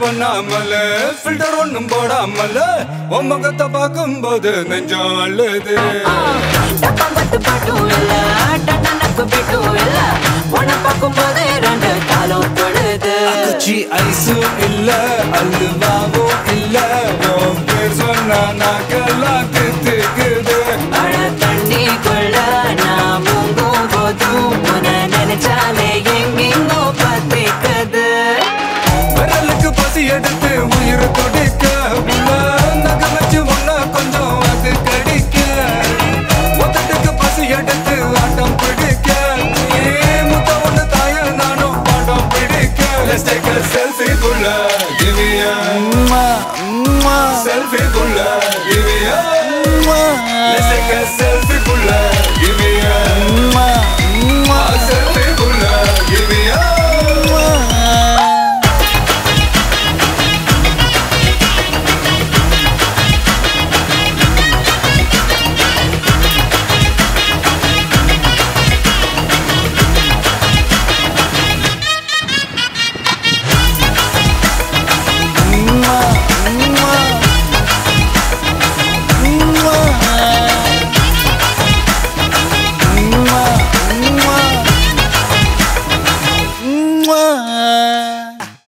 பண்ணாமல filter ஒண்ணும் போடாமல உன் முகத்தை பார்க்கும்போது நெஞ்சம் அழுது டப்பாங்கட்டு பாட்டும் இல்ல டன்னனக்கு பீட்டும் இல்ல உன்னை பார்க்கும்போது ரெண்டு காலும் தொழுது அக்குச்சி ஐஸும் இல்ல அல்வாவும் இல்ல உன் பேர் சொன்னா நாக்கெல்லாம் தித்துக்குது அட தண்ணிக்குள்ள நான் முங்கும் போதும் உன்னை நினைச்சாலே எங்கெங்கோ பத்திக்குது விரலுக்கு பசி எடுத்து உயிர் கொடிக்க உள்ள நகமச்சு ஒன்னா கொஞ்சம் அது கடிக்க மொத்தத்துக்கு பசி எடுத்து ஆட்டம் பிடிக்க முத்த ஒண்ணு தாய நானும் பாடம் பிடிக்க Let's take a selfie புள்ள give me a selfie புள்ள give me a Let's take a